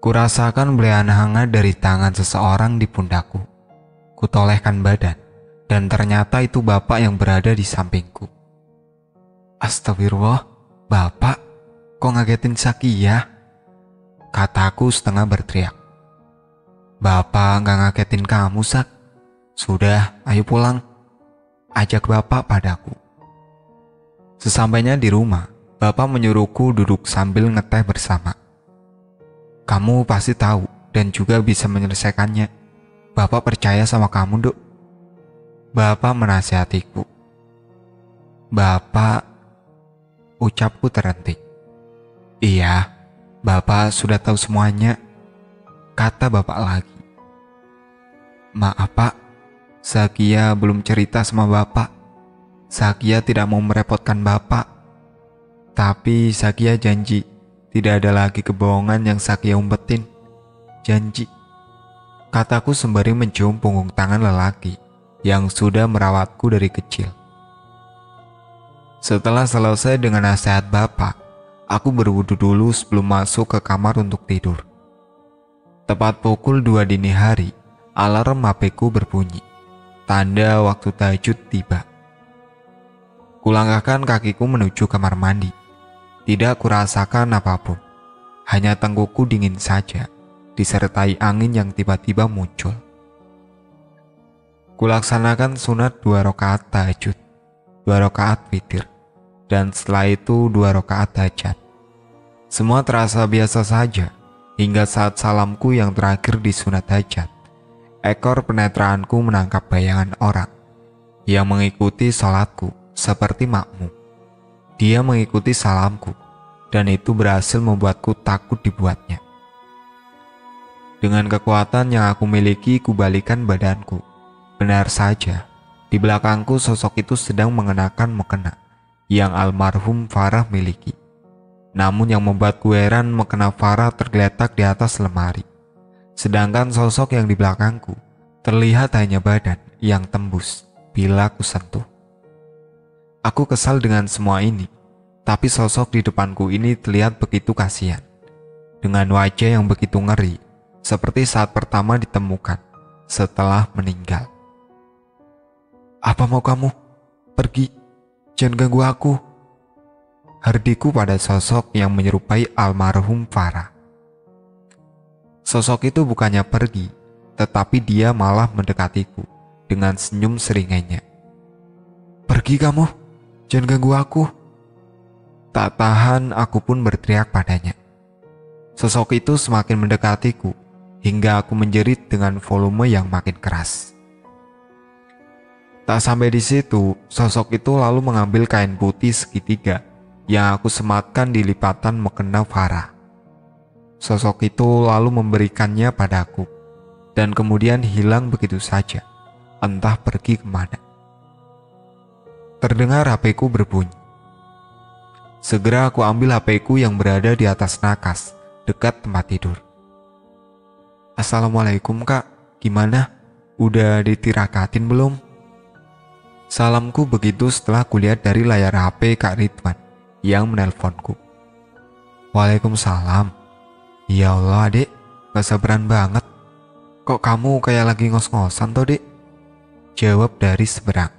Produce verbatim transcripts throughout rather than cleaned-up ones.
Kurasakan belahan hangat dari tangan seseorang di pundakku. Kutolehkan badan, dan ternyata itu bapak yang berada di sampingku. Astagfirullah, bapak, kok ngagetin Sakia? Kataku setengah berteriak. Bapak gak ngagetin kamu, Sak. Sudah, ayo pulang. Ajak bapak padaku. Sesampainya di rumah, bapak menyuruhku duduk sambil ngeteh bersama. Kamu pasti tahu dan juga bisa menyelesaikannya. Bapak percaya sama kamu, Dok. Bapak menasihatiku. Bapak, ucapku terhenti. Iya, bapak sudah tahu semuanya, kata bapak lagi. Maaf pak, Sakia belum cerita sama bapak. Sakia tidak mau merepotkan bapak. Tapi Sakia janji tidak ada lagi kebohongan yang Sakia umpetin. Janji, kataku sembari mencium punggung tangan lelaki yang sudah merawatku dari kecil. Setelah selesai dengan nasihat bapak, aku berwudu dulu sebelum masuk ke kamar untuk tidur. Tepat pukul dua dini hari, alarm H P-ku berbunyi. Tanda waktu tahajud tiba. Kulangkahkan kakiku menuju kamar mandi. Tidak kurasakan apapun. Hanya tengkukku dingin saja, disertai angin yang tiba-tiba muncul. Kulaksanakan sunat dua rakaat tahajud, dua rakaat witir, dan setelah itu dua rakaat hajat. Semua terasa biasa saja, hingga saat salamku yang terakhir di sunat hajat, ekor penetraanku menangkap bayangan orang yang mengikuti sholatku seperti makmum. Dia mengikuti salamku, dan itu berhasil membuatku takut dibuatnya. Dengan kekuatan yang aku miliki, kubalikan badanku. Benar saja, di belakangku sosok itu sedang mengenakan mukena yang almarhum Farah miliki. Namun yang membuatku heran, mukena Farah tergeletak di atas lemari. Sedangkan sosok yang di belakangku terlihat hanya badan yang tembus bila ku sentuh. Aku kesal dengan semua ini, tapi sosok di depanku ini terlihat begitu kasihan. Dengan wajah yang begitu ngeri, seperti saat pertama ditemukan setelah meninggal. Apa mau kamu? Pergi, jangan ganggu aku. Herdiku pada sosok yang menyerupai almarhum Farah. Sosok itu bukannya pergi, tetapi dia malah mendekatiku dengan senyum seringainya. Pergi kamu, jangan ganggu aku. Tak tahan, aku pun berteriak padanya. Sosok itu semakin mendekatiku hingga aku menjerit dengan volume yang makin keras. Tak sampai di situ, sosok itu lalu mengambil kain putih segitiga yang aku sematkan di lipatan mukena Farah. Sosok itu lalu memberikannya padaku dan kemudian hilang begitu saja, entah pergi kemana. Terdengar H P-ku berbunyi. Segera aku ambil H P-ku yang berada di atas nakas, dekat tempat tidur. Assalamualaikum kak, gimana? Udah ditirakatin belum? Salamku begitu setelah kulihat dari layar H P Kak Ridwan yang menelponku. Waalaikumsalam. Ya Allah adek, gak sabaran banget. Kok kamu kayak lagi ngos-ngosan toh dek? Jawab dari seberang.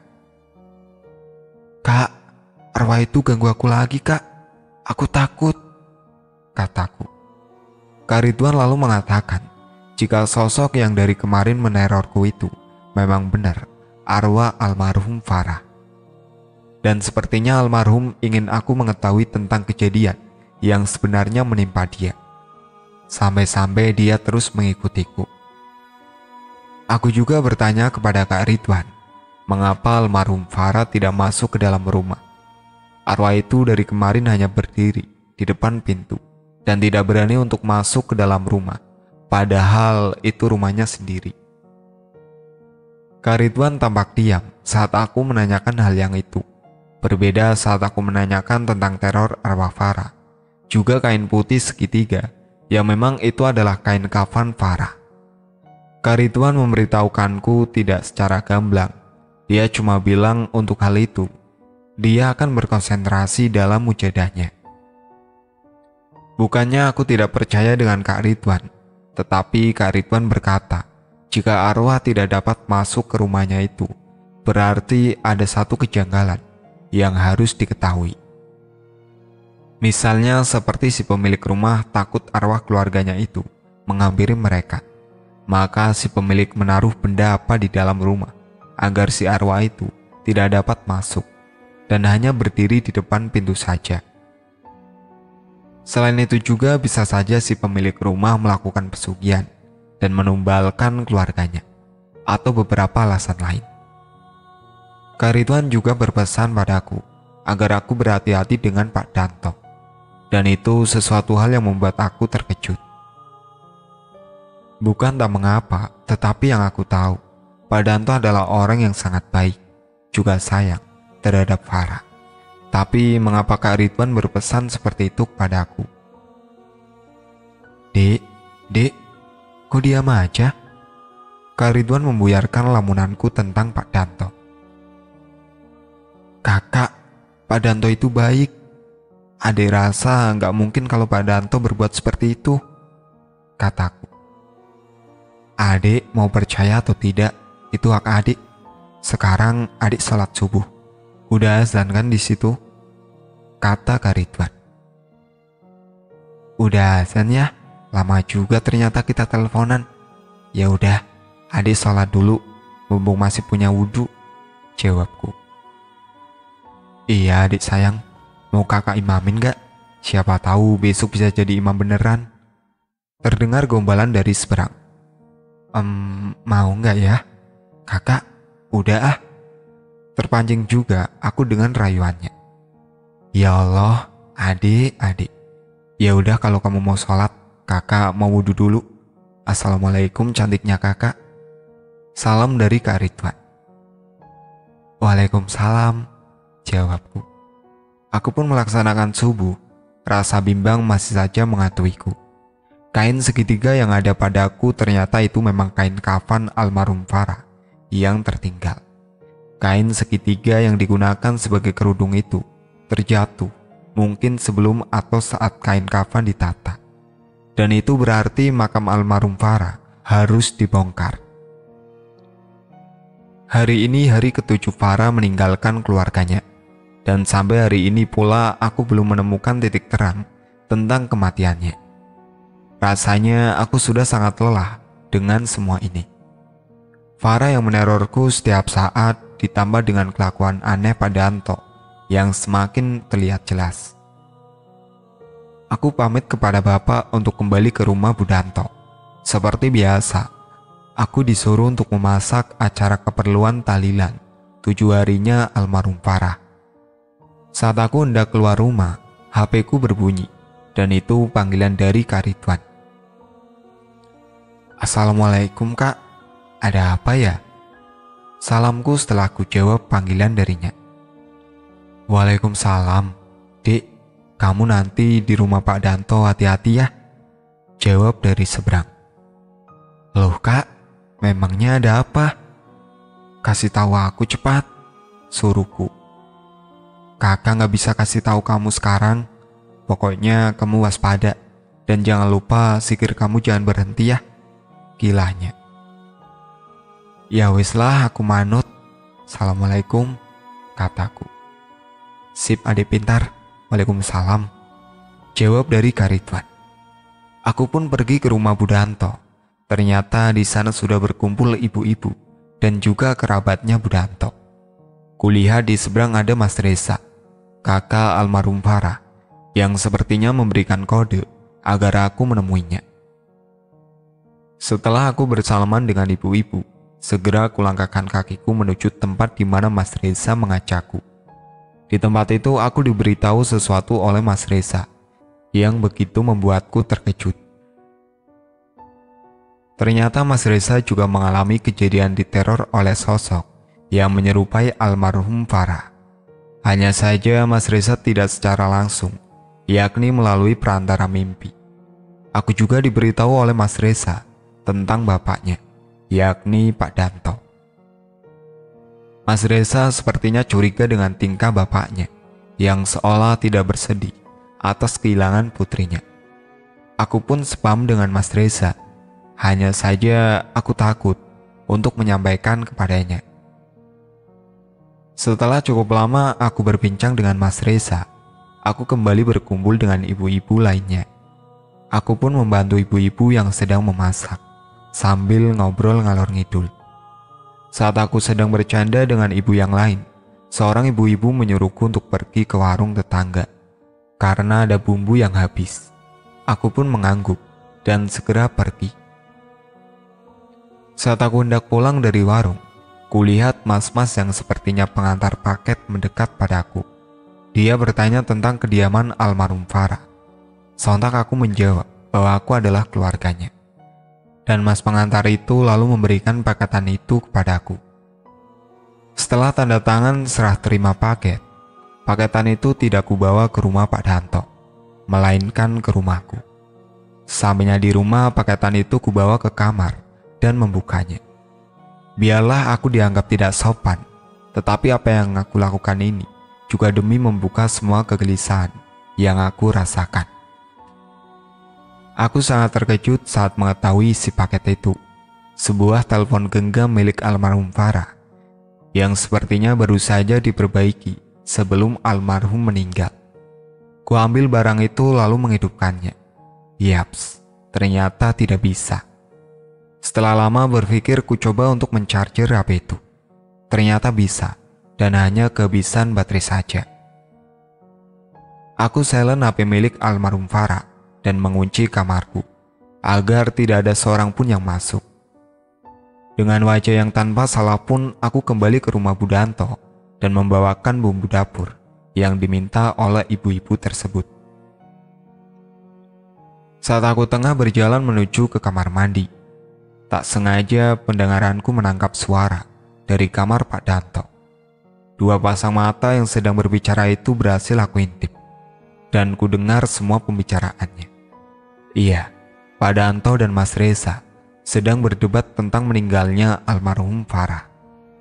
Kak, arwah itu ganggu aku lagi kak. Aku takut, kataku. Kak Ridwan lalu mengatakan, jika sosok yang dari kemarin menerorku itu memang benar arwah almarhum Farah. Dan sepertinya almarhum ingin aku mengetahui tentang kejadian yang sebenarnya menimpa dia. Sampai-sampai dia terus mengikutiku. Aku juga bertanya kepada Kak Ridwan, mengapa almarhum Farah tidak masuk ke dalam rumah. Arwah itu dari kemarin hanya berdiri di depan pintu dan tidak berani untuk masuk ke dalam rumah, padahal itu rumahnya sendiri. Kak Ridwan tampak diam saat aku menanyakan hal yang itu. Berbeda saat aku menanyakan tentang teror arwah Farah. Juga kain putih segitiga, yang memang itu adalah kain kafan Farah. Kak Ridwan memberitahukanku tidak secara gamblang. Dia cuma bilang untuk hal itu, dia akan berkonsentrasi dalam mujadahnya. Bukannya aku tidak percaya dengan Kak Ridwan, Tetapi Kak Ridwan berkata, jika arwah tidak dapat masuk ke rumahnya itu, berarti ada satu kejanggalan yang harus diketahui. Misalnya seperti si pemilik rumah takut arwah keluarganya itu menghampiri mereka, maka si pemilik menaruh benda apa di dalam rumah agar si arwah itu tidak dapat masuk dan hanya berdiri di depan pintu saja. Selain itu juga bisa saja si pemilik rumah melakukan pesugihan dan menumbalkan keluarganya, atau beberapa alasan lain. Kak Ridwan juga berpesan padaku agar aku berhati-hati dengan Pak Danto, dan itu sesuatu hal yang membuat aku terkejut. Bukan tak mengapa, tetapi yang aku tahu, Pak Danto adalah orang yang sangat baik, juga sayang terhadap Farah. Tapi mengapa Kak Ridwan berpesan seperti itu kepadaku? Dek, dek, kok diam aja? Kak Ridwan membuyarkan lamunanku tentang Pak Danto. Kakak, Pak Danto itu baik. Adik rasa nggak mungkin kalau Pak Danto berbuat seperti itu, kataku. Adik mau percaya atau tidak, itu hak adik. Sekarang adik sholat subuh. Udah azan kan di situ? Kata Kak Ridwan. Udah azan ya? Lama juga ternyata kita teleponan. Ya udah, adik sholat dulu, mumpung masih punya wudhu, jawabku. Iya adik sayang, mau kakak imamin gak? Siapa tahu besok bisa jadi imam beneran. Terdengar gombalan dari seberang. Ehm, mau gak ya? Kakak, udah ah. Terpancing juga aku dengan rayuannya. Ya Allah, adik, adik. Ya udah kalau kamu mau sholat, kakak mau wudhu dulu. Assalamualaikum cantiknya kakak. Salam dari Kak Ridwan. Waalaikumsalam, jawabku. Aku pun melaksanakan subuh. Rasa bimbang masih saja menghantuiku. Kain segitiga yang ada padaku ternyata itu memang kain kafan almarhum Farah yang tertinggal. Kain segitiga yang digunakan sebagai kerudung itu terjatuh mungkin sebelum atau saat kain kafan ditata. Dan itu berarti makam almarhum Farah harus dibongkar. Hari ini hari ketujuh Farah meninggalkan keluarganya. Dan sampai hari ini pula aku belum menemukan titik terang tentang kematiannya. Rasanya aku sudah sangat lelah dengan semua ini. Farah yang menerorku setiap saat ditambah dengan kelakuan aneh Pak Danto yang semakin terlihat jelas. Aku pamit kepada bapak untuk kembali ke rumah Bu Danto. Seperti biasa, aku disuruh untuk memasak acara keperluan tahlilan tujuh harinya almarhum Farah. Saat aku hendak keluar rumah, H P ku berbunyi, dan itu panggilan dari Kak Ridwan. Assalamualaikum kak, ada apa ya? Salamku setelah ku jawab panggilan darinya. Waalaikumsalam, dek, kamu nanti di rumah Pak Danto hati-hati ya, jawab dari seberang. Loh kak, memangnya ada apa? Kasih tahu aku cepat, suruhku. Kakak gak bisa kasih tahu kamu sekarang, pokoknya kamu waspada, dan jangan lupa sikir kamu jangan berhenti ya, gilanya. Ya wis lah aku manut. Assalamualaikum, kataku. Sip adik pintar. Waalaikumsalam, jawab dari Kak Ridwan. Aku pun pergi ke rumah Bu Danto. Ternyata di sana sudah berkumpul ibu-ibu dan juga kerabatnya Bu Danto. Kulihat di seberang ada Mas Reza, kakak almarhum Farah, yang sepertinya memberikan kode agar aku menemuinya. Setelah aku bersalaman dengan ibu-ibu, segera kulangkahkan kakiku menuju tempat di mana Mas Reza mengajakku. Di tempat itu aku diberitahu sesuatu oleh Mas Reza yang begitu membuatku terkejut. Ternyata Mas Reza juga mengalami kejadian diteror oleh sosok yang menyerupai almarhum Farah. Hanya saja Mas Reza tidak secara langsung, yakni melalui perantara mimpi. Aku juga diberitahu oleh Mas Reza tentang bapaknya, yakni Pak Danto. Mas Reza sepertinya curiga dengan tingkah bapaknya yang seolah tidak bersedih atas kehilangan putrinya. Aku pun sepaham dengan Mas Reza Hanya saja aku takut untuk menyampaikan kepadanya. Setelah cukup lama aku berbincang dengan Mas Reza, aku kembali berkumpul dengan ibu-ibu lainnya. Aku pun membantu ibu-ibu yang sedang memasak, sambil ngobrol ngalor ngidul. Saat aku sedang bercanda dengan ibu yang lain, seorang ibu-ibu menyuruhku untuk pergi ke warung tetangga, karena ada bumbu yang habis. Aku pun mengangguk, dan segera pergi. Saat aku hendak pulang dari warung, kulihat mas-mas yang sepertinya pengantar paket mendekat padaku. Dia bertanya tentang kediaman almarhum Farah. Sontak aku menjawab bahwa aku adalah keluarganya. Dan mas pengantar itu lalu memberikan paketan itu kepadaku. Setelah tanda tangan serah terima paket, paketan itu tidak kubawa ke rumah Pak Danto, melainkan ke rumahku. Sampainya di rumah, paketan itu kubawa ke kamar dan membukanya. Biarlah aku dianggap tidak sopan, tetapi apa yang aku lakukan ini juga demi membuka semua kegelisahan yang aku rasakan. Aku sangat terkejut saat mengetahui isi paket itu. Sebuah telepon genggam milik almarhum Farah, yang sepertinya baru saja diperbaiki sebelum almarhum meninggal. Ku ambil barang itu lalu menghidupkannya. Yaps, ternyata tidak bisa. Setelah lama berpikir, ku coba untuk mencarger H P itu. Ternyata bisa, dan hanya kehabisan baterai saja. Aku silent H P milik almarhum Farah dan mengunci kamarku, agar tidak ada seorang pun yang masuk. Dengan wajah yang tanpa salah pun, aku kembali ke rumah Bu Danto dan membawakan bumbu dapur yang diminta oleh ibu-ibu tersebut. Saat aku tengah berjalan menuju ke kamar mandi, tak sengaja pendengaranku menangkap suara dari kamar Pak Danto. Dua pasang mata yang sedang berbicara itu berhasil aku intip, dan ku dengar semua pembicaraannya. Iya, Pak Danto dan Mas Reza sedang berdebat tentang meninggalnya almarhum Farah.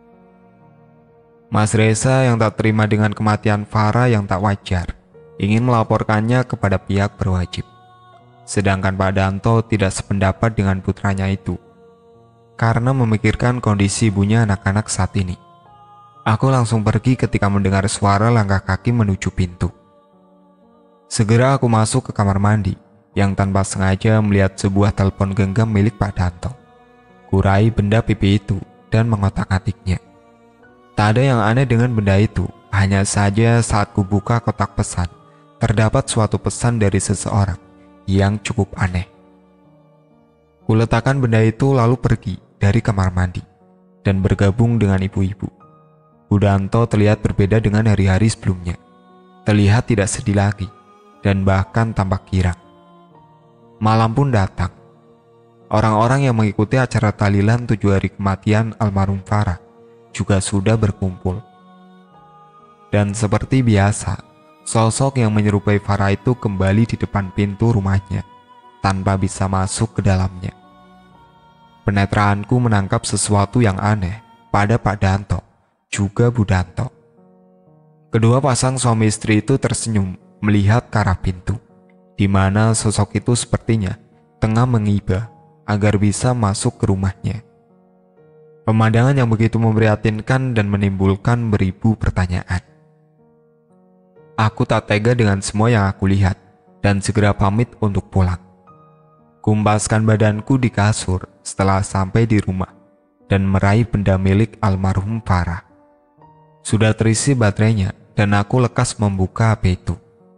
Mas Reza yang tak terima dengan kematian Farah yang tak wajar, ingin melaporkannya kepada pihak berwajib. Sedangkan Pak Danto tidak sependapat dengan putranya itu, karena memikirkan kondisi ibunya anak-anak saat ini. Aku langsung pergi ketika mendengar suara langkah kaki menuju pintu. Segera aku masuk ke kamar mandi, yang tanpa sengaja melihat sebuah telepon genggam milik Pak Danto. Kurai benda pipi itu dan mengotak-atiknya. Tak ada yang aneh dengan benda itu, hanya saja saat kubuka kotak pesan, terdapat suatu pesan dari seseorang yang cukup aneh. Kuletakkan benda itu lalu pergi dari kamar mandi dan bergabung dengan ibu-ibu. Bu Danto terlihat berbeda dengan hari-hari sebelumnya. Terlihat tidak sedih lagi dan bahkan tampak girang. Malam pun datang. Orang-orang yang mengikuti acara tahlilan tujuh hari kematian almarhum Farah juga sudah berkumpul. Dan seperti biasa, sosok yang menyerupai Farah itu kembali di depan pintu rumahnya tanpa bisa masuk ke dalamnya. Penetraanku menangkap sesuatu yang aneh pada Pak Danto, juga Bu Danto. Kedua pasang suami istri itu tersenyum melihat ke arah pintu, di mana sosok itu sepertinya tengah mengiba agar bisa masuk ke rumahnya. Pemandangan yang begitu memprihatinkan dan menimbulkan beribu pertanyaan. Aku tak tega dengan semua yang aku lihat dan segera pamit untuk pulang. Kumpaskan badanku di kasur setelah sampai di rumah dan meraih benda milik almarhum Farah. Sudah terisi baterainya dan aku lekas membuka H P itu.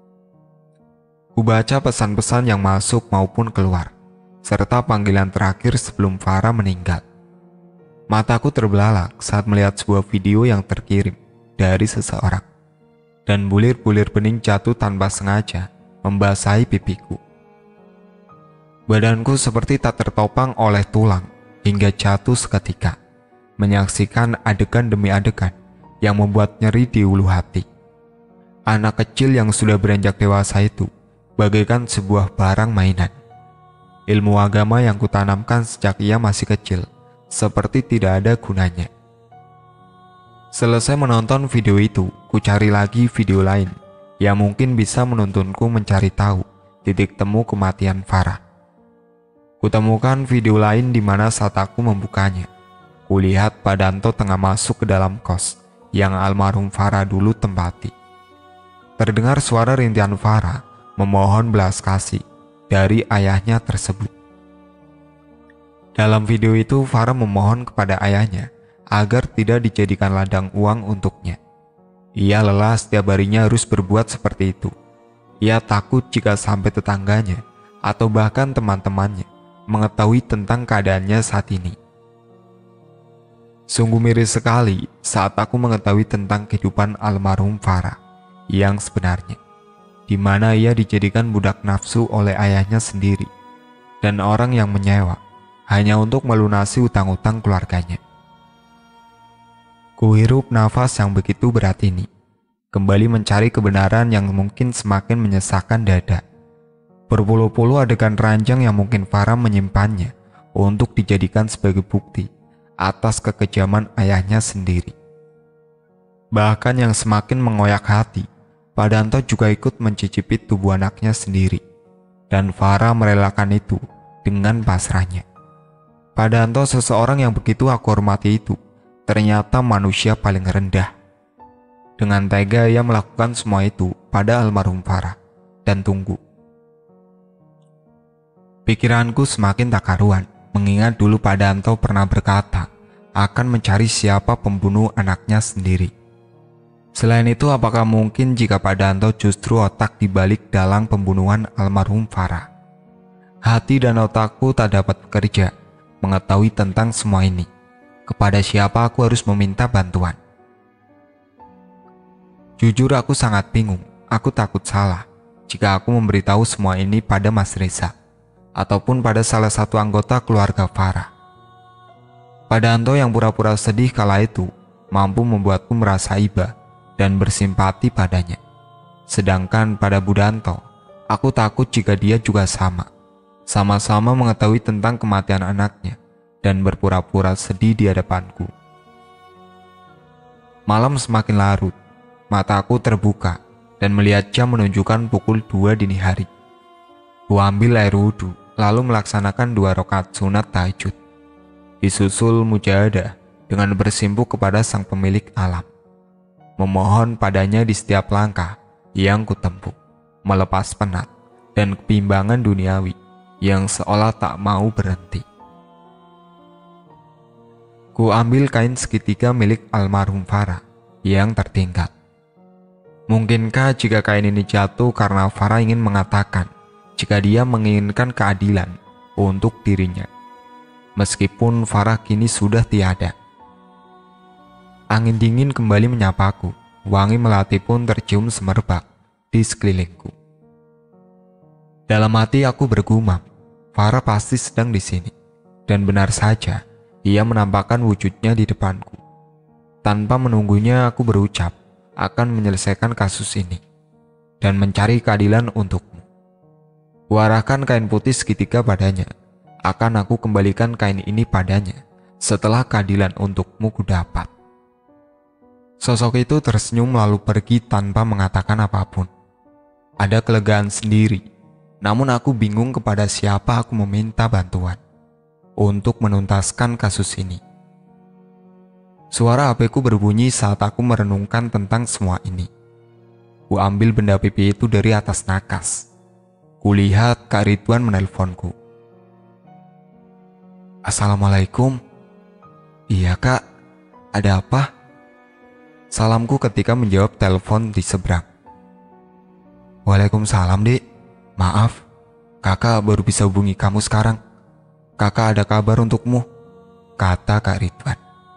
Kubaca pesan-pesan yang masuk maupun keluar, serta panggilan terakhir sebelum Farah meninggal. Mataku terbelalak saat melihat sebuah video yang terkirim dari seseorang, dan bulir-bulir bening jatuh tanpa sengaja membasahi pipiku. Badanku seperti tak tertopang oleh tulang hingga jatuh seketika, menyaksikan adegan demi adegan yang membuat nyeri di ulu hati. Anak kecil yang sudah beranjak dewasa itu bagaikan sebuah barang mainan. Ilmu agama yang kutanamkan sejak ia masih kecil seperti tidak ada gunanya. Selesai menonton video itu, ku cari lagi video lain yang mungkin bisa menuntunku mencari tahu titik temu kematian Farah. Kutemukan video lain di mana saat aku membukanya, kulihat Pak Danto tengah masuk ke dalam kos yang almarhum Farah dulu tempati. Terdengar suara rintihan Farah memohon belas kasih dari ayahnya tersebut. Dalam video itu Farah memohon kepada ayahnya agar tidak dijadikan ladang uang untuknya. Ia lelah setiap harinya harus berbuat seperti itu. Ia takut jika sampai tetangganya atau bahkan teman-temannya mengetahui tentang keadaannya saat ini. Sungguh miris sekali saat aku mengetahui tentang kehidupan almarhum Farah yang sebenarnya, di mana ia dijadikan budak nafsu oleh ayahnya sendiri dan orang yang menyewa hanya untuk melunasi utang-utang keluarganya. Kuhirup nafas yang begitu berat ini, kembali mencari kebenaran yang mungkin semakin menyesakkan dada. Berpuluh-puluh adegan ranjang yang mungkin Farah menyimpannya untuk dijadikan sebagai bukti atas kekejaman ayahnya sendiri. Bahkan yang semakin mengoyak hati, Pak Danto juga ikut mencicipi tubuh anaknya sendiri, dan Farah merelakan itu dengan pasrahnya. Pak Danto, seseorang yang begitu aku hormati itu, ternyata manusia paling rendah. Dengan tega ia melakukan semua itu pada almarhum Farah. Dan tunggu, pikiranku semakin tak karuan mengingat dulu Pak Danto pernah berkata akan mencari siapa pembunuh anaknya sendiri. Selain itu, apakah mungkin jika Pak Danto justru otak dibalik dalang pembunuhan almarhum Farah? Hati dan otakku tak dapat bekerja mengetahui tentang semua ini. Kepada siapa aku harus meminta bantuan? Jujur aku sangat bingung. Aku takut salah jika aku memberitahu semua ini pada Mas Reza ataupun pada salah satu anggota keluarga Farah. Pak Danto yang pura-pura sedih kala itu mampu membuatku merasa iba dan bersimpati padanya. Sedangkan pada Bu Danto, aku takut jika dia juga sama. Sama-sama mengetahui tentang kematian anaknya dan berpura-pura sedih di hadapanku. Malam semakin larut, mataku terbuka dan melihat jam menunjukkan pukul dua dini hari. Ku ambil air wudhu, lalu melaksanakan dua rakaat sunat tahajud. Disusul mujahadah dengan bersimpuh kepada sang pemilik alam. Memohon padanya di setiap langkah yang kutempuh, melepas penat dan kebimbangan duniawi yang seolah tak mau berhenti. Ku ambil kain segitiga milik almarhum Farah yang tertinggal. Mungkinkah jika kain ini jatuh karena Farah ingin mengatakan jika dia menginginkan keadilan untuk dirinya, meskipun Farah kini sudah tiada. Angin dingin kembali menyapaku, wangi melati pun tercium semerbak di sekelilingku. Dalam hati aku bergumam, Farah pasti sedang di sini, dan benar saja ia menampakkan wujudnya di depanku. Tanpa menunggunya aku berucap akan menyelesaikan kasus ini dan mencari keadilan untukmu. Kuarahkan kain putih segitiga padanya. Akan aku kembalikan kain ini padanya setelah keadilan untukmu kudapat. Sosok itu tersenyum lalu pergi tanpa mengatakan apapun. Ada kelegaan sendiri, namun aku bingung kepada siapa aku meminta bantuan untuk menuntaskan kasus ini. Suara H P ku berbunyi saat aku merenungkan tentang semua ini. Ku ambil benda pipi itu dari atas nakas. Kulihat Kak Ridwan menelponku. Assalamualaikum. Iya kak, ada apa? Salamku ketika menjawab telepon di seberang. Waalaikumsalam dek. Maaf, kakak baru bisa hubungi kamu sekarang. Kakak ada kabar untukmu, kata Kak Ridwan.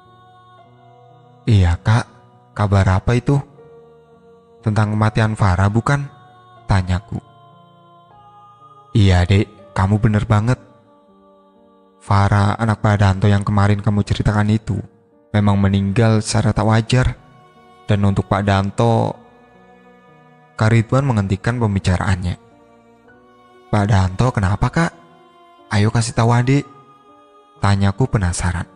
Iya kak, kabar apa itu? Tentang kematian Farah bukan? Tanyaku. Iya dek, kamu bener banget. Farah, anak Pak Danto yang kemarin kamu ceritakan itu, memang meninggal secara tak wajar. Dan untuk Pak Danto, Kak Ridwan menghentikan pembicaraannya. Pak Danto kenapa kak? Ayo kasih tahu adik, tanyaku penasaran.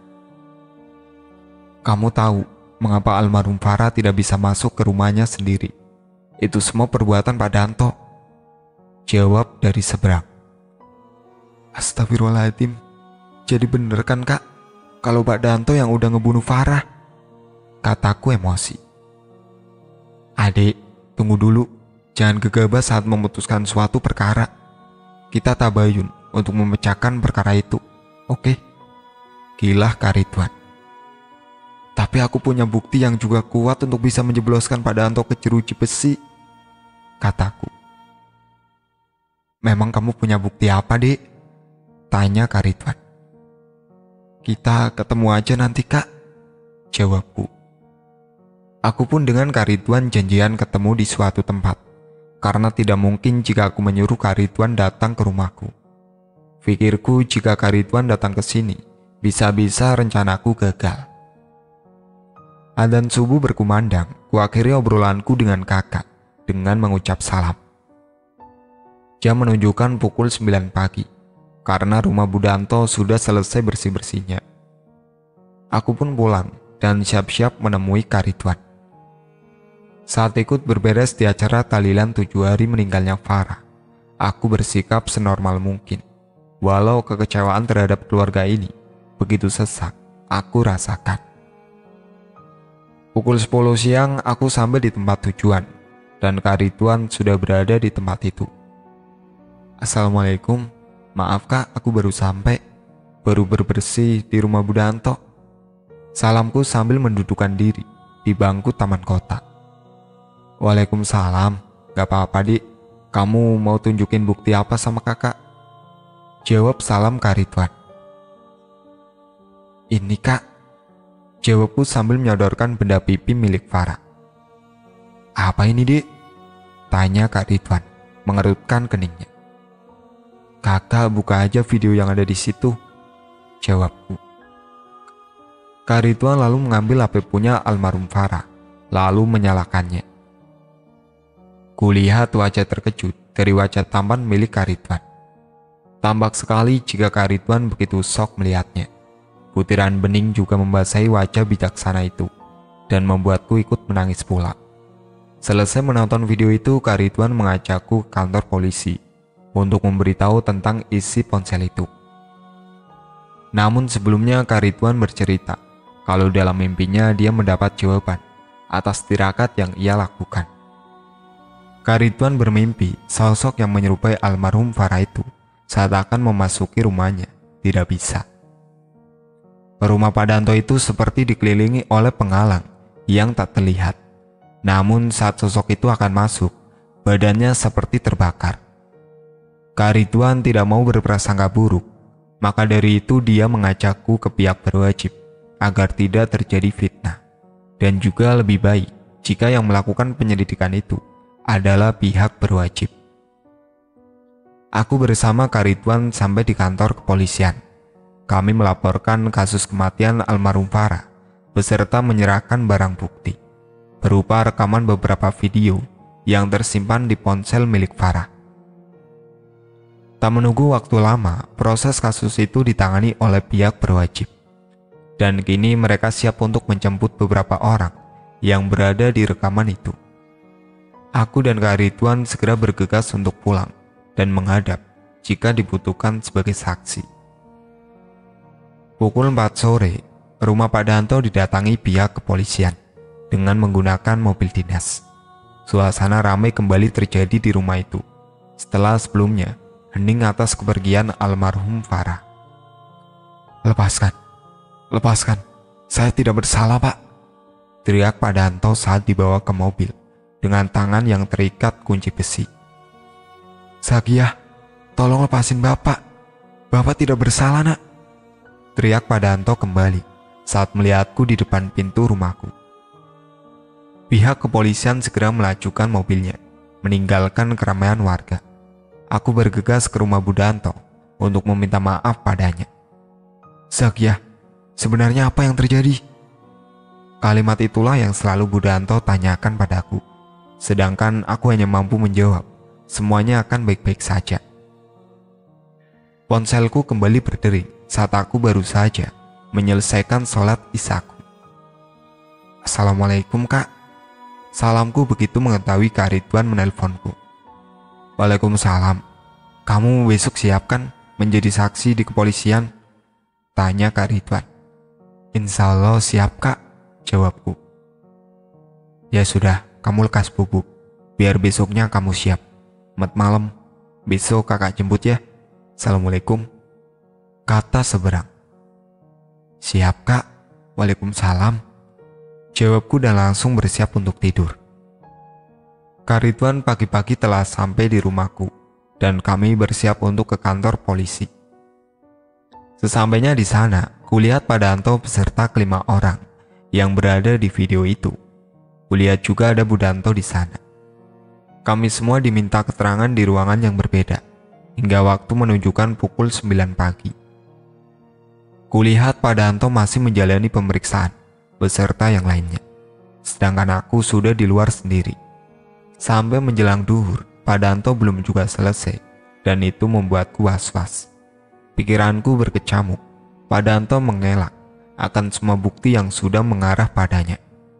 Kamu tahu mengapa almarhum Farah tidak bisa masuk ke rumahnya sendiri? Itu semua perbuatan Pak Danto, jawab dari seberang. Astagfirullahaladzim. Jadi bener kan kak, kalau Pak Danto yang udah ngebunuh Farah? Kataku emosi. Adik, tunggu dulu. Jangan gegabah saat memutuskan suatu perkara. Kita tabayun untuk memecahkan perkara itu. Oke? Gilah Kak Ridwan. Tapi aku punya bukti yang juga kuat untuk bisa menjebloskan Pak Danto ke jeruji besi. Kataku. Memang kamu punya bukti apa, Dek? Tanya Kak Ridwan. Kita ketemu aja nanti, Kak. Jawabku. Aku pun dengan Kak Ridwan janjian ketemu di suatu tempat, karena tidak mungkin jika aku menyuruh Kak Ridwan datang ke rumahku. Pikirku jika Kak Ridwan datang ke sini, bisa-bisa rencanaku gagal. Adzan subuh berkumandang, kuakhiri obrolanku dengan kakak dengan mengucap salam. Jam menunjukkan pukul sembilan pagi, karena rumah Budanto sudah selesai bersih-bersihnya. Aku pun pulang dan siap-siap menemui Kak Ridwan. Saat ikut berberes di acara tahlilan tujuh hari meninggalnya Farah, aku bersikap senormal mungkin. Walau kekecewaan terhadap keluarga ini begitu sesak, aku rasakan. Pukul sepuluh siang aku sampai di tempat tujuan, dan Kak Ridwan sudah berada di tempat itu. Assalamualaikum, maaf kak, aku baru sampai, baru berbersih di rumah Budanto. Salamku sambil mendudukkan diri di bangku taman kota. Waalaikumsalam, gak apa-apa dik, kamu mau tunjukin bukti apa sama kakak? Jawab salam Kak Ridwan. Ini kak, jawabku sambil menyodorkan benda pipi milik Farah. Apa ini dik? Tanya Kak Ridwan, mengerutkan keningnya. Kakak buka aja video yang ada di situ, jawabku. Kak Ridwan lalu mengambil H P punya almarhum Farah, lalu menyalakannya. Kulihat wajah terkejut dari wajah tampan milik Kak Ridwan. Tampak sekali jika Kak Ridwan begitu shock melihatnya. Butiran bening juga membasahi wajah bijaksana itu, dan membuatku ikut menangis pula. Selesai menonton video itu, Kak Ridwan mengajakku ke kantor polisi untuk memberitahu tentang isi ponsel itu. Namun sebelumnya Kak Ridwan bercerita kalau dalam mimpinya dia mendapat jawaban atas tirakat yang ia lakukan. Kak Ridwan bermimpi sosok yang menyerupai almarhum Farah itu saat akan memasuki rumahnya tidak bisa. Rumah Pak Danto itu seperti dikelilingi oleh penghalang yang tak terlihat. Namun saat sosok itu akan masuk, badannya seperti terbakar. Kak Ridwan tidak mau berprasangka buruk, maka dari itu dia mengajakku ke pihak berwajib agar tidak terjadi fitnah. Dan juga lebih baik jika yang melakukan penyelidikan itu adalah pihak berwajib. Aku bersama Kak Ridwan sampai di kantor kepolisian. Kami melaporkan kasus kematian almarhum Farah beserta menyerahkan barang bukti berupa rekaman beberapa video yang tersimpan di ponsel milik Farah. Tak menunggu waktu lama, proses kasus itu ditangani oleh pihak berwajib. Dan kini mereka siap untuk menjemput beberapa orang yang berada di rekaman itu. Aku dan Kak Ridwan segera bergegas untuk pulang dan menghadap jika dibutuhkan sebagai saksi. Pukul empat sore, rumah Pak Danto didatangi pihak kepolisian dengan menggunakan mobil dinas. Suasana ramai kembali terjadi di rumah itu setelah sebelumnya hening atas kepergian almarhum Farah. Lepaskan, lepaskan, saya tidak bersalah pak, teriak Pak Danto saat dibawa ke mobil dengan tangan yang terikat kunci besi. Zakiah, tolong lepasin bapak, bapak tidak bersalah nak, teriak Pak Danto kembali saat melihatku di depan pintu rumahku. Pihak kepolisian segera melajukan mobilnya, meninggalkan keramaian warga. Aku bergegas ke rumah Budanto untuk meminta maaf padanya. Zakiah, sebenarnya apa yang terjadi? Kalimat itulah yang selalu Budanto tanyakan padaku. Sedangkan aku hanya mampu menjawab, semuanya akan baik-baik saja. Ponselku kembali berdering saat aku baru saja menyelesaikan sholat isyaku. Assalamualaikum kak. Salamku begitu mengetahui Kak Ridwan menelponku. Waalaikumsalam. Kamu besok siap kan? menjadi saksi di kepolisian? Tanya Kak Ridwan. Insya Allah siap Kak, jawabku. Ya sudah, kamu lekas bubuk, biar besoknya kamu siap. Mat malam, besok kakak jemput ya. Assalamualaikum, kata seberang. Siap Kak, Waalaikumsalam, jawabku dan langsung bersiap untuk tidur. Kak Ridwan pagi-pagi telah sampai di rumahku dan kami bersiap untuk ke kantor polisi. Sesampainya di sana, kulihat Padanto beserta kelima orang yang berada di video itu. Kulihat juga ada Budanto di sana. Kami semua diminta keterangan di ruangan yang berbeda, hingga waktu menunjukkan pukul sembilan pagi. Kulihat Padanto masih menjalani pemeriksaan, beserta yang lainnya. Sedangkan aku sudah di luar sendiri. Sampai menjelang duhur, Padanto belum juga selesai, dan itu membuatku was-was. Pikiranku berkecamuk. Padanto mengelak akan semua bukti yang sudah mengarah padanya.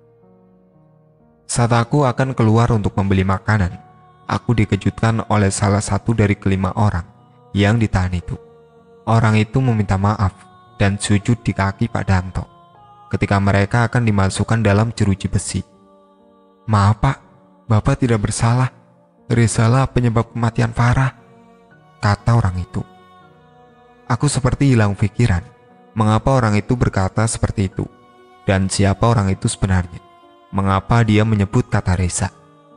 Saat aku akan keluar untuk membeli makanan, aku dikejutkan oleh salah satu dari kelima orang yang ditahan itu. Orang itu meminta maaf dan sujud di kaki Padanto ketika mereka akan dimasukkan dalam jeruji besi. Maaf Pak, Bapak tidak bersalah. Risalah penyebab kematian Farah, kata orang itu. Aku seperti hilang pikiran. Mengapa orang itu berkata seperti itu? Dan siapa orang itu sebenarnya? Mengapa dia menyebut kata Reza?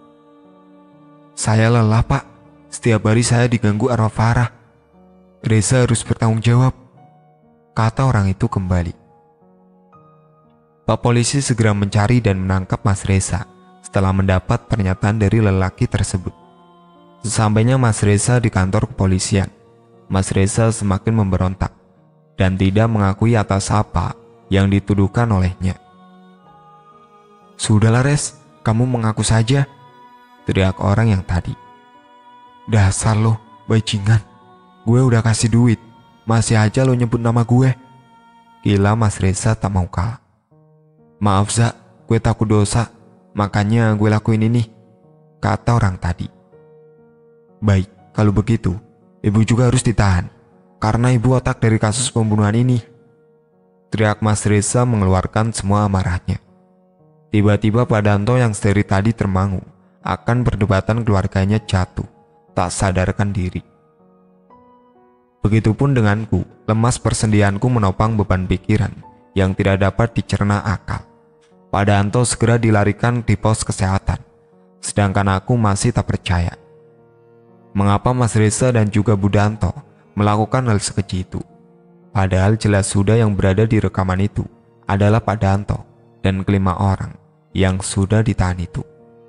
Saya lelah Pak, setiap hari saya diganggu arwah Farah. Reza harus bertanggung jawab, kata orang itu kembali. Pak polisi segera mencari dan menangkap Mas Reza setelah mendapat pernyataan dari lelaki tersebut. Sesampainya Mas Reza di kantor kepolisian, Mas Reza semakin memberontak dan tidak mengakui atas apa yang dituduhkan olehnya. Sudahlah Res, kamu mengaku saja, teriak orang yang tadi. Dasar lo, bajingan. Gue udah kasih duit, masih aja lo nyebut nama gue. Gila Mas Reza tak mau kalah. Maaf Za, gue takut dosa, makanya gue lakuin ini, kata orang tadi. Baik, kalau begitu, ibu juga harus ditahan, karena ibu otak dari kasus pembunuhan ini, teriak Mas Reza mengeluarkan semua amarahnya. Tiba-tiba Padanto yang dari tadi termangu akan perdebatan keluarganya jatuh, tak sadarkan diri. Begitupun denganku, lemas persendianku menopang beban pikiran yang tidak dapat dicerna akal. Padanto segera dilarikan di pos kesehatan, sedangkan aku masih tak percaya. Mengapa Mas Reza dan juga Budanto melakukan hal sekeji itu? Padahal jelas sudah yang berada di rekaman itu adalah Padanto dan kelima orang yang sudah ditahan itu.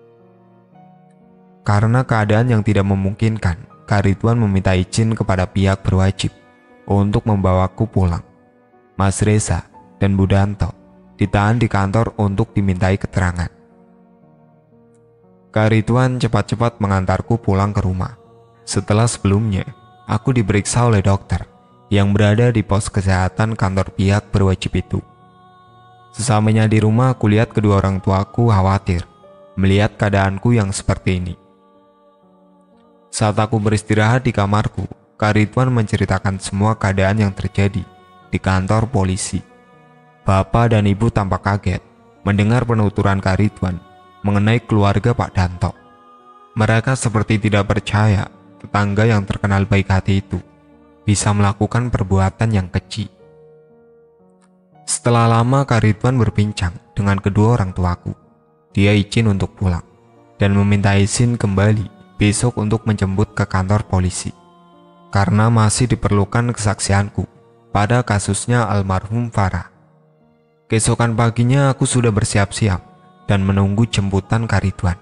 Karena keadaan yang tidak memungkinkan, Kak Ridwan meminta izin kepada pihak berwajib untuk membawaku pulang. Mas Reza dan Budanto ditahan di kantor untuk dimintai keterangan. Kak Ridwan cepat-cepat mengantarku pulang ke rumah. Setelah sebelumnya, aku diperiksa oleh dokter yang berada di pos kesehatan kantor pihak berwajib itu. Sesampainya di rumah, aku lihat kedua orang tuaku khawatir melihat keadaanku yang seperti ini. Saat aku beristirahat di kamarku, Kak Ridwan menceritakan semua keadaan yang terjadi di kantor polisi. Bapak dan ibu tampak kaget mendengar penuturan Kak Ridwan mengenai keluarga Pak Danto. Mereka seperti tidak percaya tetangga yang terkenal baik hati itu bisa melakukan perbuatan yang keji. Setelah lama Kak Ridwan berbincang dengan kedua orang tuaku. Dia izin untuk pulang dan meminta izin kembali besok untuk menjemput ke kantor polisi karena masih diperlukan kesaksianku pada kasusnya almarhum Farah. Keesokan paginya aku sudah bersiap-siap dan menunggu jemputan Kak Ridwan.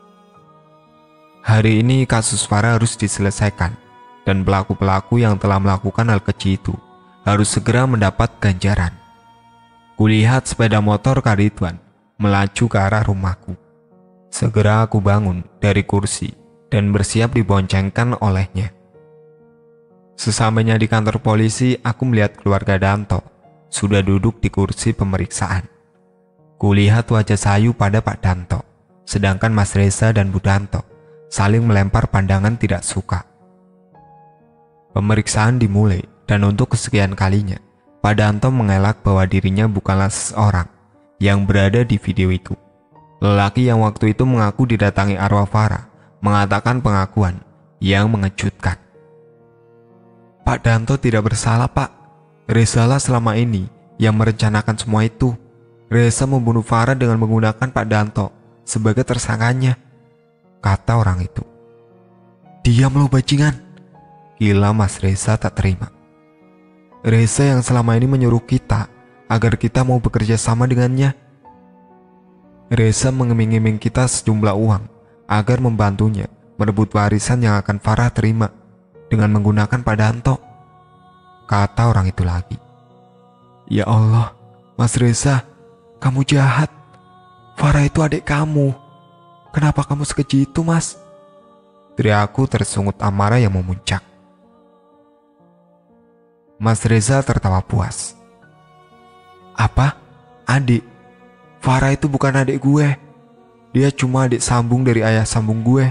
Hari ini kasus Farah harus diselesaikan dan pelaku-pelaku yang telah melakukan hal keji itu harus segera mendapat ganjaran. Kulihat sepeda motor Kak Ridwan melaju ke arah rumahku. Segera aku bangun dari kursi dan bersiap diboncengkan olehnya. Sesampainya di kantor polisi, aku melihat keluarga Danto sudah duduk di kursi pemeriksaan. Kulihat wajah sayu pada Pak Danto, sedangkan Mas Reza dan Budanto saling melempar pandangan tidak suka. Pemeriksaan dimulai dan untuk kesekian kalinya, Pak Danto mengelak bahwa dirinya bukanlah seseorang yang berada di video itu. Lelaki yang waktu itu mengaku didatangi arwah Farah mengatakan pengakuan yang mengejutkan. Pak Danto tidak bersalah, Pak. Reza lah selama ini yang merencanakan semua itu. Reza membunuh Farah dengan menggunakan Pak Danto sebagai tersangkanya, kata orang itu. Diam lo bajingan, gila Mas Reza tak terima. Reza yang selama ini menyuruh kita agar kita mau bekerja sama dengannya. Reza mengiming-iming kita sejumlah uang agar membantunya merebut warisan yang akan Farah terima dengan menggunakan Pak Danto, kata orang itu lagi. Ya Allah, Mas Reza, kamu jahat. Farah itu adik kamu. Kenapa kamu sekeji itu, Mas? Teriakku tersungut amarah yang memuncak. Mas Reza tertawa puas. Apa? Adik? Farah itu bukan adik gue. Dia cuma adik sambung dari ayah sambung gue.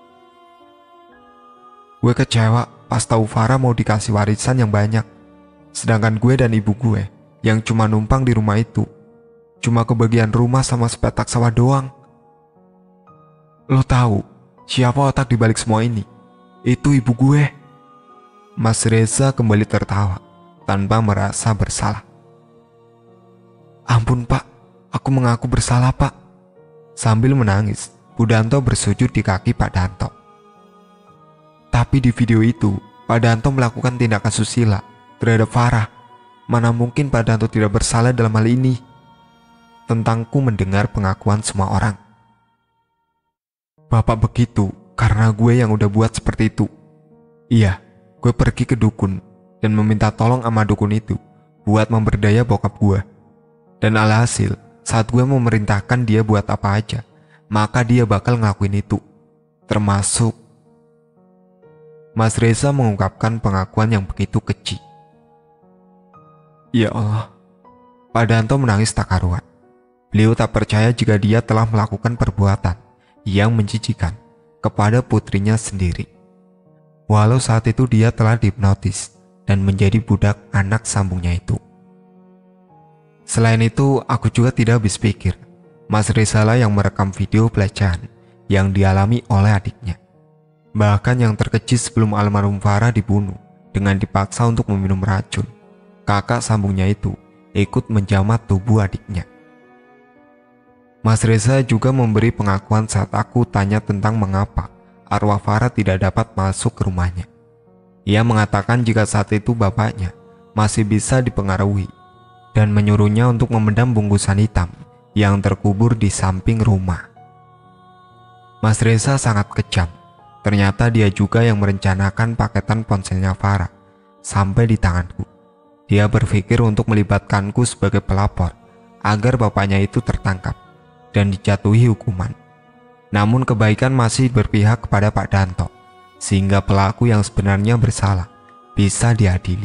Gue kecewa pas tahu Farah mau dikasih warisan yang banyak. Sedangkan gue dan ibu gue yang cuma numpang di rumah itu cuma kebagian rumah sama sepetak sawah doang. Lo tahu siapa otak dibalik semua ini? Itu ibu gue. Mas Reza kembali tertawa tanpa merasa bersalah. Ampun Pak, aku mengaku bersalah Pak. Sambil menangis, Bu Danto bersujud di kaki Pak Danto. Tapi di video itu, Pak Danto melakukan tindakan susila terhadap Farah. Mana mungkin Pak Danto tidak bersalah dalam hal ini? Tentangku mendengar pengakuan semua orang. Bapak begitu karena gue yang udah buat seperti itu. Iya, gue pergi ke dukun dan meminta tolong sama dukun itu buat memberdaya bokap gue. Dan alhasil, saat gue memerintahkan dia buat apa aja, maka dia bakal ngelakuin itu. Termasuk Mas Reza mengungkapkan pengakuan yang begitu keji. Ya Allah, Pak Danto menangis tak karuan. Beliau tak percaya jika dia telah melakukan perbuatan yang menjijikan kepada putrinya sendiri. Walau saat itu dia telah dihipnotis dan menjadi budak anak sambungnya itu. Selain itu, aku juga tidak habis pikir, Mas Reza lah yang merekam video pelecehan yang dialami oleh adiknya. Bahkan yang terkejut sebelum almarhum Farah dibunuh dengan dipaksa untuk meminum racun, kakak sambungnya itu ikut menjamat tubuh adiknya. Mas Reza juga memberi pengakuan saat aku tanya tentang mengapa arwah Farah tidak dapat masuk ke rumahnya. Ia mengatakan jika saat itu bapaknya masih bisa dipengaruhi dan menyuruhnya untuk memendam bungkusan hitam yang terkubur di samping rumah. Mas Reza sangat kejam. Ternyata dia juga yang merencanakan paketan ponselnya Farah sampai di tanganku. Dia berpikir untuk melibatkanku sebagai pelapor agar bapaknya itu tertangkap dan dijatuhi hukuman. Namun kebaikan masih berpihak kepada Pak Danto, sehingga pelaku yang sebenarnya bersalah bisa diadili.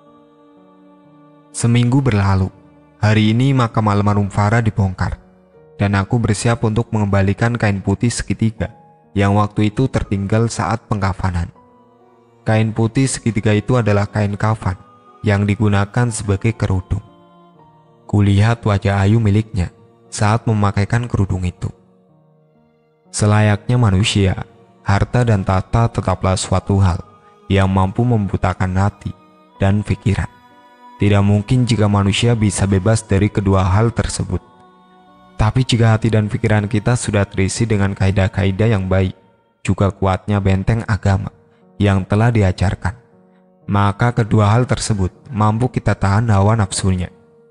Seminggu berlalu, hari ini makam almarhum Farah dibongkar, dan aku bersiap untuk mengembalikan kain putih segitiga yang waktu itu tertinggal saat pengkafanan. Kain putih segitiga itu adalah kain kafan yang digunakan sebagai kerudung. Kulihat wajah ayu miliknya saat memakaikan kerudung itu. Selayaknya manusia, harta dan tahta tetaplah suatu hal yang mampu membutakan hati dan pikiran. Tidak mungkin jika manusia bisa bebas dari kedua hal tersebut. Tapi jika hati dan pikiran kita sudah terisi dengan kaidah-kaidah yang baik, juga kuatnya benteng agama yang telah diajarkan, maka kedua hal tersebut mampu kita tahan hawa nafsunya.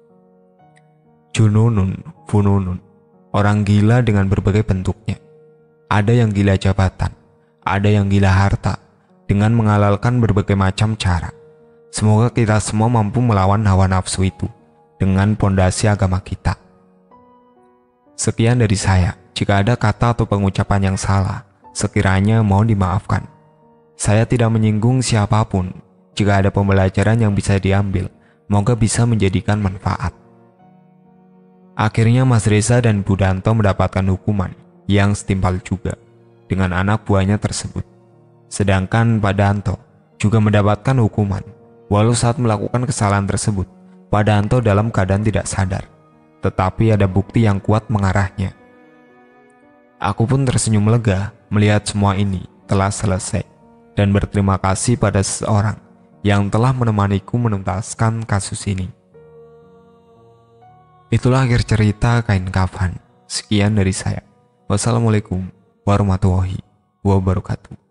Jununun, fununun, orang gila dengan berbagai bentuknya. Ada yang gila jabatan, ada yang gila harta, dengan menghalalkan berbagai macam cara. Semoga kita semua mampu melawan hawa nafsu itu dengan pondasi agama kita. Sekian dari saya. Jika ada kata atau pengucapan yang salah, sekiranya mohon dimaafkan. Saya tidak menyinggung siapapun. Jika ada pembelajaran yang bisa diambil, moga bisa menjadikan manfaat. Akhirnya Mas Reza dan Bu Danto mendapatkan hukuman yang setimpal juga dengan anak buahnya tersebut. Sedangkan Pak Danto juga mendapatkan hukuman, walau saat melakukan kesalahan tersebut, Padanto dalam keadaan tidak sadar, tetapi ada bukti yang kuat mengarahnya. Aku pun tersenyum lega melihat semua ini telah selesai dan berterima kasih pada seseorang yang telah menemaniku menuntaskan kasus ini. Itulah akhir cerita Kain Kafan. Sekian dari saya. Wassalamualaikum warahmatullahi wabarakatuh.